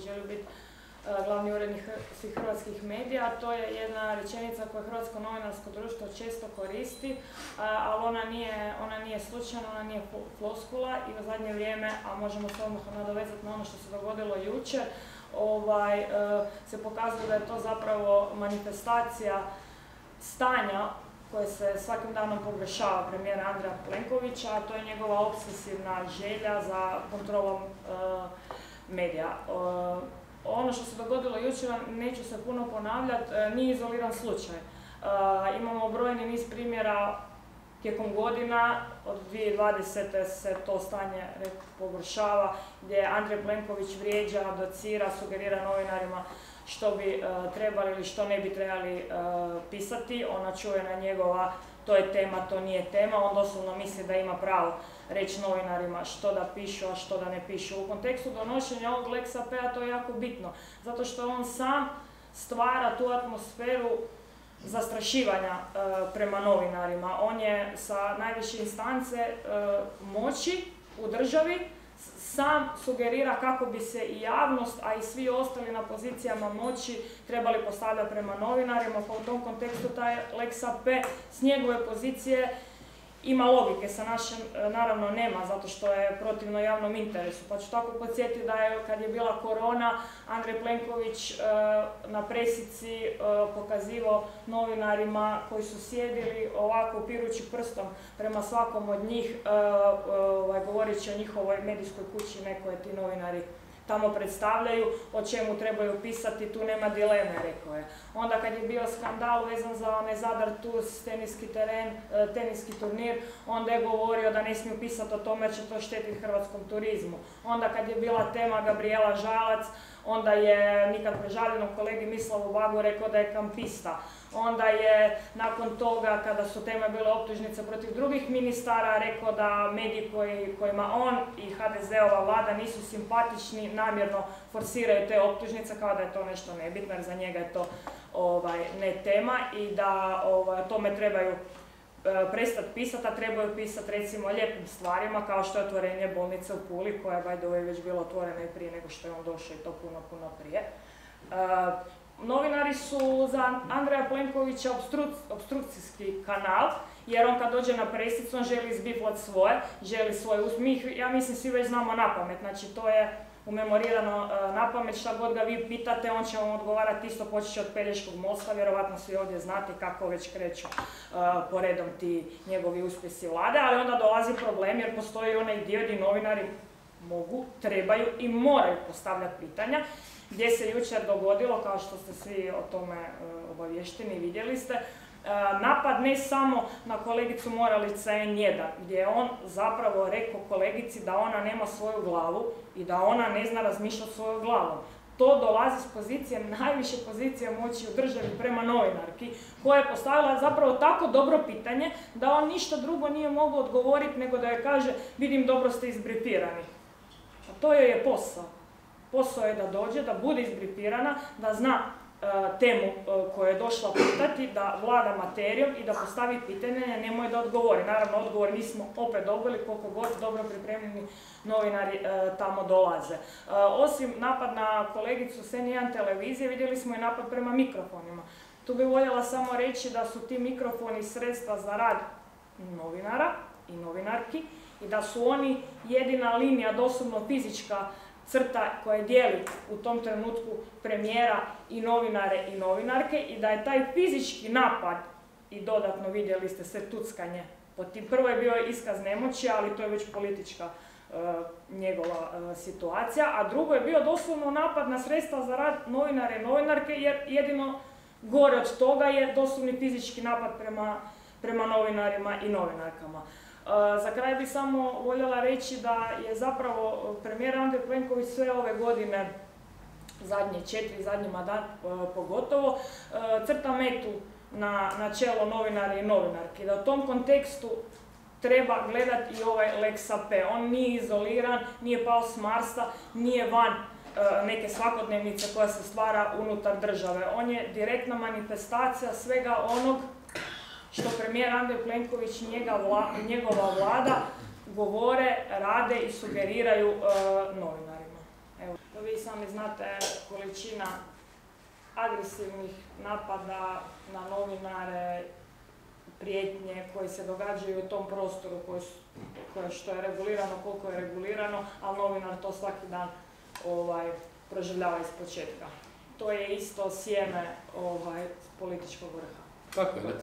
želi biti glavni urednik svih hrvatskih medija. To je jedna rečenica koju Hrvatsko novinarsko društvo često koristi, ali ona nije slučajna, ona nije floskula i u zadnje vrijeme, a možemo se odmah nadovezati na ono što se dogodilo jučer, se pokazuje da je to zapravo manifestacija stanja koje se svakim danom pogoršava premijera Andreja Plenkovića, a to je njegova obsesivna želja za kontrolom medija. Ono što se dogodilo jučer, neću se puno ponavljati, nije izoliran slučaj. Imamo brojni niz primjera tijekom godina, od 2020. se to stanje pogoršava, gdje Andrej Plenković vrijeđa, docira, sugerira novinarima što bi trebali ili što ne bi trebali pisati. Ona čuvena njegova, to je tema, to nije tema, on doslovno misli da ima pravo reći novinarima što da pišu, a što da ne pišu. U kontekstu donošenja ovog Lex AP-a to je jako bitno, zato što on sam stvara tu atmosferu zastrašivanja prema novinarima. On je sa najviše instance moći u državi sam sugerira kako bi se i javnost, a i svi ostali na pozicijama moći trebali postavljati prema novinarima, pa u tom kontekstu taj Lex AP s njegove pozicije ima logike, sa našem naravno nema, zato što je protivno javnom interesu. Pa ću tako podsjetiti da je, kad je bila korona, Andrej Plenković na presici pokazivao novinarima koji su sjedili ovako upirući prstom prema svakom od njih, govoreći o njihovoj medijskoj kući, nekoj ti novinari tamo predstavljaju, o čemu trebaju pisati, tu nema dileme, rekao je. Onda kad je bio skandal vezan za onaj Zadar Tours, teniski turnir, onda je govorio da ne smiju pisati o tome jer će to štetiti hrvatskom turizmu. Onda kad je bila tema Gabrijela Žalac, onda je nikad prežaljenom kolegi Mislavu Bagu rekao da je kampista. Onda je nakon toga, kada su teme bile optužnice protiv drugih ministara, rekao da mediji kojima on i HDZ-ova vlada nisu simpatični, namjerno forsiraju te optužnice kao da je to nešto nebitno, jer za njega je to ne tema i da o tome trebaju prestati pisati, a trebaju pisati recimo o lijepim stvarima kao što je otvorenje bolnice u Puli, koja je by the way već bila otvorena i prije nego što je on došao i to puno prije. Novinari su za Andreja Plenkovića opstrukcijski kanal, jer on kad dođe na presicu, on želi izbiflati svoje, želi svoj uspjeh. Ja mislim svi već znamo napamet, znači to je umemorirano napamet, šta god ga vi pitate, on će vam odgovarati isto, počeći od Pelješkog mosta, vjerovatno svi ovdje znate kako već kreću poredom ti njegovi uspjesi vlade, ali onda dolazi problem jer postoji onaj dio gdje novinari mogu, trebaju i moraju postavljati pitanja, gdje se jučer dogodilo, kao što ste svi o tome obavješteni i vidjeli ste, napad ne samo na kolegicu Moralica N1, gdje je on zapravo rekao kolegici da ona nema svoju glavu i da ona ne zna razmišljati svojom glavom. To dolazi s pozicije, najviše pozicije moći u državi prema novinarki, koja je postavila zapravo tako dobro pitanje da on ništa drugo nije mogao odgovoriti nego da joj kaže vidim dobro ste izbrifirani. A to joj je posao. Posao je da dođe, da bude izbrifirana, da zna temu koju je došla pitati, da vlada materijom i da postavi pitanje, nemoj da odgovori. Naravno, odgovor nismo opet dobili koliko god dobro pripremljeni novinari tamo dolaze. Osim napad na kolegicu s N1 televizije, vidjeli smo i napad prema mikrofonima. Tu bih voljela samo reći da su ti mikrofoni sredstva za rad novinara i novinarki i da su oni jedina linija, doslovno fizička crta koja dijeli u tom trenutku premijera i novinare i novinarke i da je taj fizički napad, i dodatno vidjeli ste sve tuckanje pod tim, prvo je bio iskaz nemoći, ali to je već politička njegova situacija, a drugo je bio doslovno napad na sredstva za rad novinare i novinarke, jer jedino gore od toga je doslovni fizički napad prema novinarima i novinarkama. Za kraj bih samo voljela reći da je zapravo premijer Andrej Plenković sve ove godine, zadnje 4, zadnji mandat pogotovo, crta metu na čelo novinara i novinarki. Da u tom kontekstu treba gledati i ovaj Lex AP. On nije izoliran, nije pao s Marsa, nije van neke svakodnevnice koja se stvara unutar države. On je direktna manifestacija svega onog što premijer Andrej Plenković i njegova vlada govore, rade i sugeriraju novinarima. Evo, vi sami znate količina agresivnih napada na novinare, prijetnje koje se događaju u tom prostoru što je regulirano, koliko je regulirano, ali novinar to svaki dan proživljava iz početka. To je isto sjeme političkog vrha. Tako je,